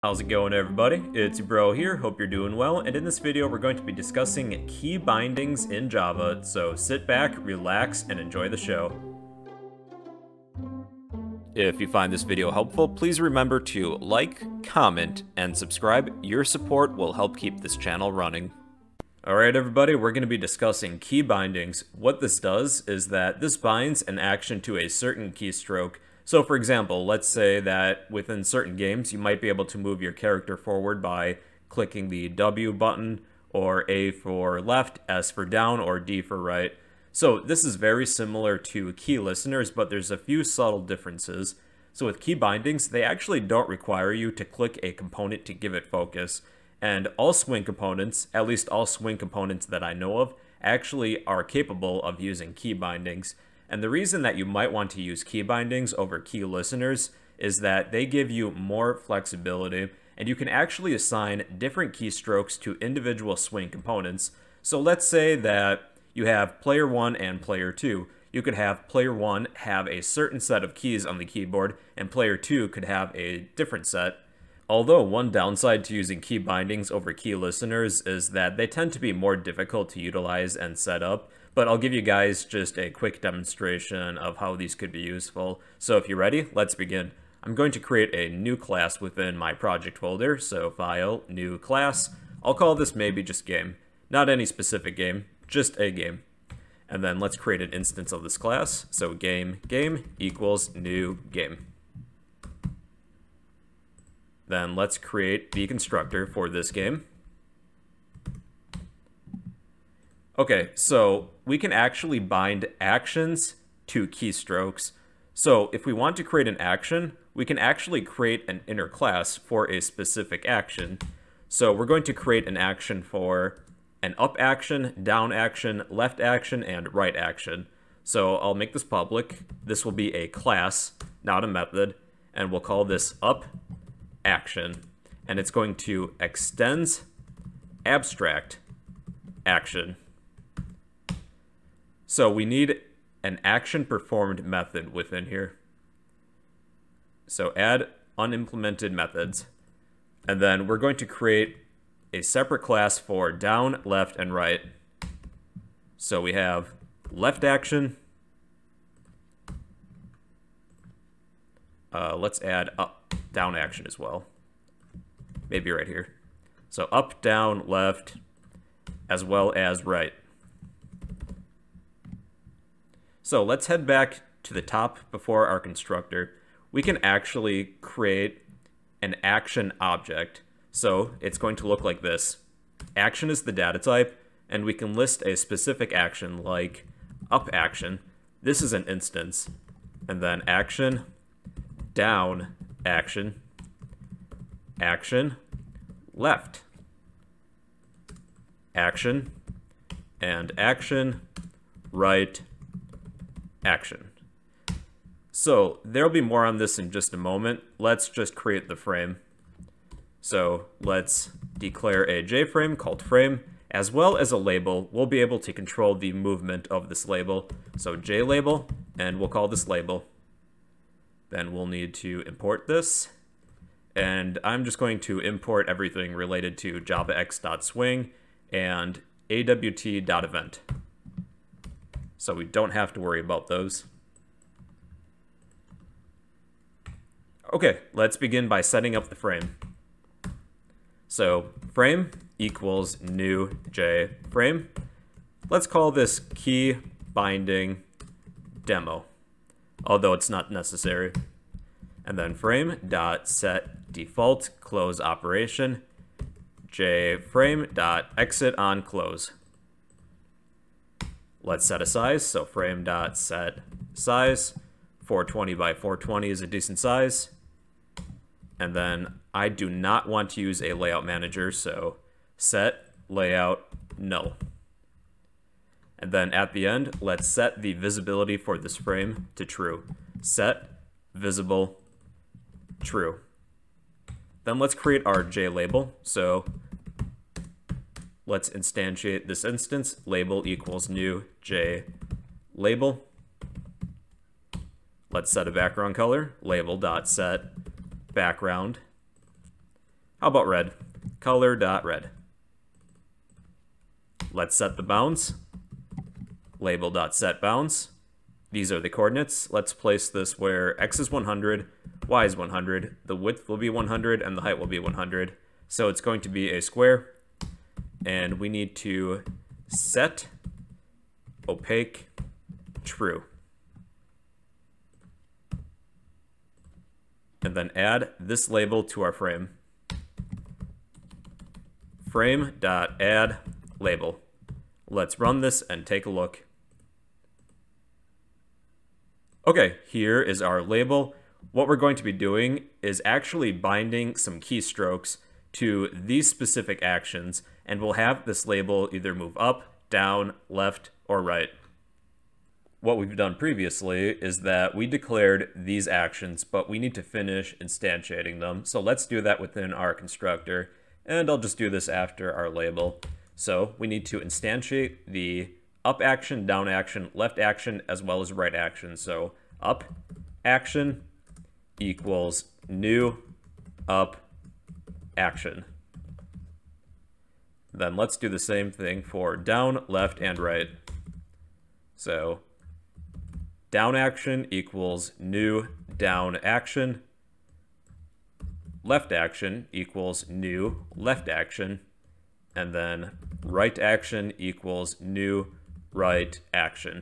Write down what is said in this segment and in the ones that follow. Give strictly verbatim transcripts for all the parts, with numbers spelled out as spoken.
How's it going, everybody? It's your bro here, hope you're doing well, and in this video we're going to be discussing key bindings in Java, so sit back, relax, and enjoy the show. If you find this video helpful, please remember to like, comment, and subscribe. Your support will help keep this channel running. Alright everybody, we're going to be discussing key bindings. What this does is that this binds an action to a certain keystroke. So for example, let's say that within certain games you might be able to move your character forward by clicking the W button, or A for left, S for down, or D for right. So this is very similar to key listeners, but there's a few subtle differences. So with key bindings, they actually don't require you to click a component to give it focus. And all Swing components, at least all Swing components that I know of, actually are capable of using key bindings. And the reason that you might want to use key bindings over key listeners is that they give you more flexibility, and you can actually assign different keystrokes to individual Swing components. So let's say that you have player one and player two. You could have player one have a certain set of keys on the keyboard, and player two could have a different set. Although one downside to using key bindings over key listeners is that they tend to be more difficult to utilize and set up, but I'll give you guys just a quick demonstration of how these could be useful. So if you're ready, let's begin. I'm going to create a new class within my project folder, so File, New Class. I'll call this maybe just Game. Not any specific game, just a game. And then let's create an instance of this class, so Game, Game equals New Game. Then let's create the constructor for this game. Okay, so we can actually bind actions to keystrokes. So if we want to create an action, we can actually create an inner class for a specific action. So we're going to create an action for an up action, down action, left action, and right action. So I'll make this public. This will be a class, not a method, and we'll call this up action, and it's going to extends abstract action. So we need an action performed method within here. So add unimplemented methods, and then we're going to create a separate class for down, left, and right. So we have left action. Uh, let's add up down action as well. Maybe right here. So up, down, left, as well as right. So let's head back to the top before our constructor. We can actually create an action object. So it's going to look like this. Action is the data type, and we can list a specific action like up action. This is an instance. And then action, down action, action, left, action, and action, right, action. So there'll be more on this in just a moment. Let's just create the frame. So let's declare a JFrame called frame, as well as a label. We'll be able to control the movement of this label. So JLabel, and we'll call this label. Then we'll need to import this, and I'm just going to import everything related to javax.swing and awt.event. So we don't have to worry about those. Okay, let's begin by setting up the frame. So frame equals new J frame. Let's call this key binding demo, although it's not necessary. And then frame dot set default close operation J frame dot exit on close. Let's set a size. So frame dot set size four twenty by four twenty is a decent size. And then I do not want to use a layout manager, so set layout null. And then at the end, let's set the visibility for this frame to true. Set visible true. Then let's create our JLabel. So let's instantiate this instance. Label equals new JLabel. Let's set a background color. Label dot set background. How about red? Color.red. Let's set the bounds. Label.setBounds. These are the coordinates. Let's place this where x is one hundred, y is one hundred, the width will be one hundred, and the height will be one hundred. So it's going to be a square, and we need to set opaque true. And then add this label to our frame. Frame.add label. Let's run this and take a look. Okay, here is our label. What we're going to be doing is actually binding some keystrokes to these specific actions, and we'll have this label either move up, down, left, or right. What we've done previously is that we declared these actions, but we need to finish instantiating them. So let's do that within our constructor, and I'll just do this after our label. So we need to instantiate the up action, down action, left action, as well as right action. So up action equals new up action. Then let's do the same thing for down, left, and right. So down action equals new down action. Left action equals new left action. And then right action equals new right action.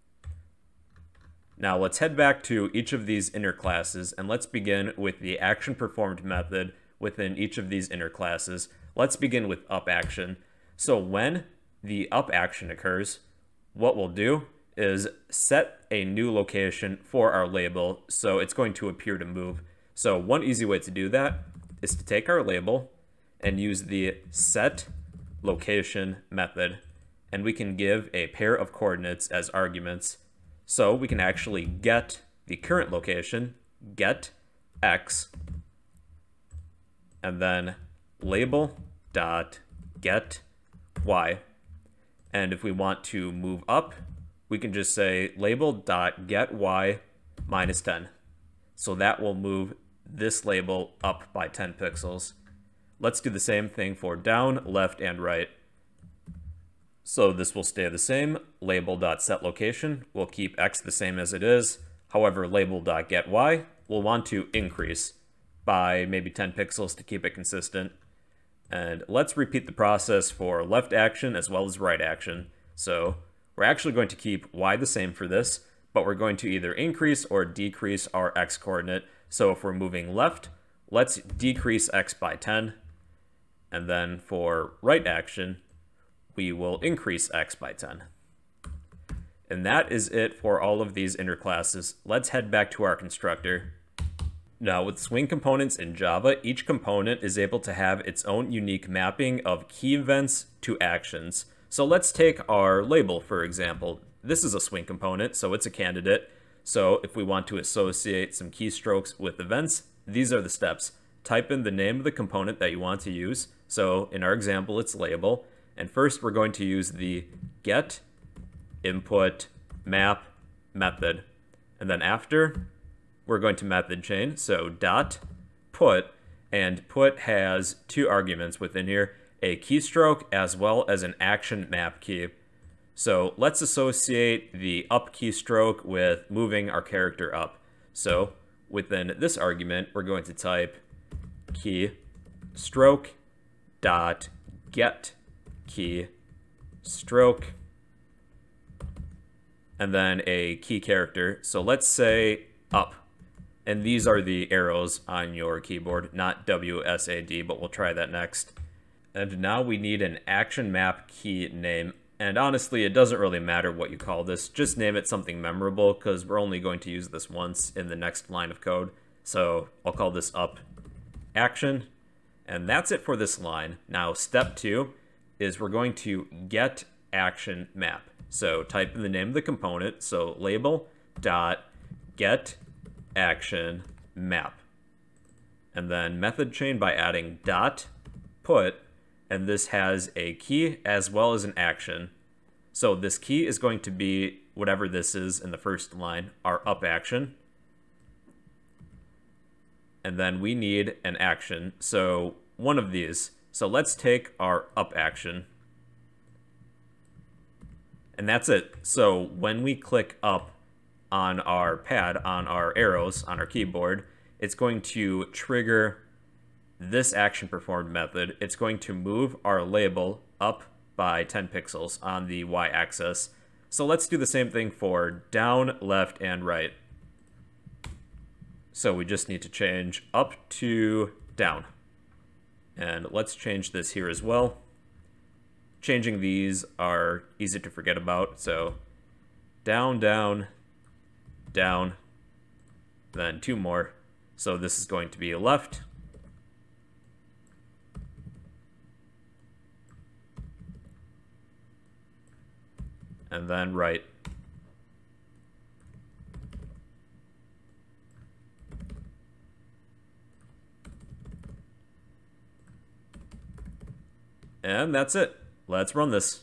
Now let's head back to each of these inner classes, and let's begin with the action performed method within each of these inner classes. Let's begin with up action. So when the up action occurs, what we'll do is set a new location for our label, so it's going to appear to move. So one easy way to do that is to take our label and use the set location method, and we can give a pair of coordinates as arguments. So we can actually get the current location, get x, and then label dot get y. And if we want to move up, we can just say label dot get y minus ten. So that will move this label up by ten pixels. Let's do the same thing for down, left, and right. So this will stay the same. Label.setLocation will keep x the same as it is. However, label.getY will want to increase by maybe ten pixels to keep it consistent. And let's repeat the process for left action as well as right action. So we're actually going to keep y the same for this, but we're going to either increase or decrease our x coordinate. So if we're moving left, let's decrease x by ten. And then for right action, we will increase x by ten. And that is it for all of these inner classes. Let's head back to our constructor. Now with swing components in Java, each component is able to have its own unique mapping of key events to actions. So let's take our label, for example. This is a swing component, so it's a candidate. So if we want to associate some keystrokes with events, these are the steps. Type in the name of the component that you want to use. So in our example, it's label. And first we're going to use the get input map method. And then after, we're going to method chain. So dot put, and put has two arguments within here, a keystroke as well as an action map key. So let's associate the up keystroke with moving our character up. So within this argument, we're going to type key stroke dot get key stroke, and then a key character. So let's say up, and these are the arrows on your keyboard, not W S A D, but we'll try that next. And now we need an action map key name, and honestly it doesn't really matter what you call this, just name it something memorable because we're only going to use this once in the next line of code. So I'll call this up action, and that's it for this line. Now step two is we're going to get action map. So type in the name of the component, so label dot get action map, and then method chain by adding dot put, and this has a key as well as an action. So this key is going to be whatever this is in the first line, our up action, and then we need an action. So one of these. So let's take our up action. And that's it. So when we click up on our pad, on our arrows, on our keyboard, it's going to trigger this action performed method. It's going to move our label up by ten pixels on the y-axis. So let's do the same thing for down, left, and right. So we just need to change up to down. And let's change this here as well. Changing these are easy to forget about, so down, down, down, then two more. So this is going to be left, and then right. And that's it. Let's run this.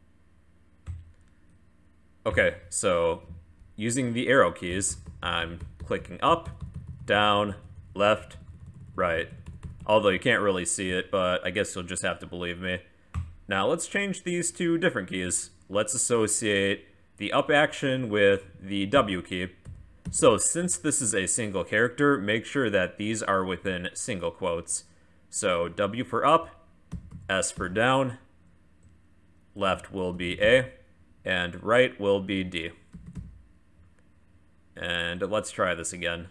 Okay, so using the arrow keys, I'm clicking up, down, left, right. Although you can't really see it, but I guess you'll just have to believe me. Now let's change these to different keys. Let's associate the up action with the W key. So since this is a single character, make sure that these are within single quotes. So W for up, S for down, left will be A, and right will be D. And let's try this again.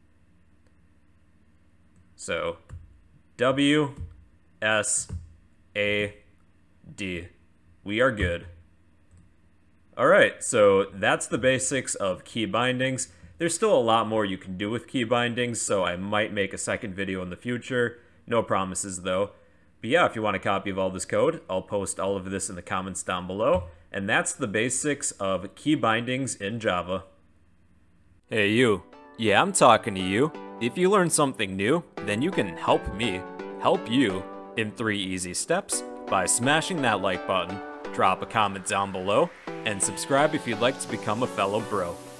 So W, S, A, D. We are good. Alright, so that's the basics of key bindings. There's still a lot more you can do with key bindings, so I might make a second video in the future. No promises though. But yeah, if you want a copy of all this code, I'll post all of this in the comments down below. And that's the basics of key bindings in Java. Hey you. Yeah, I'm talking to you. If you learned something new, then you can help me help you in three easy steps by smashing that like button, drop a comment down below, and subscribe if you'd like to become a fellow bro.